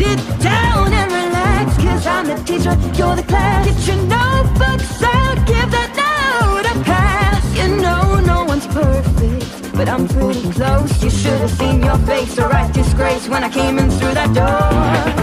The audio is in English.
sit down and relax, 'cause I'm the teacher, you're the class. Get your notebooks out, give that note a pass. You know no one's perfect, but I'm pretty close. You should have seen your face, a right disgrace when I came in through that door.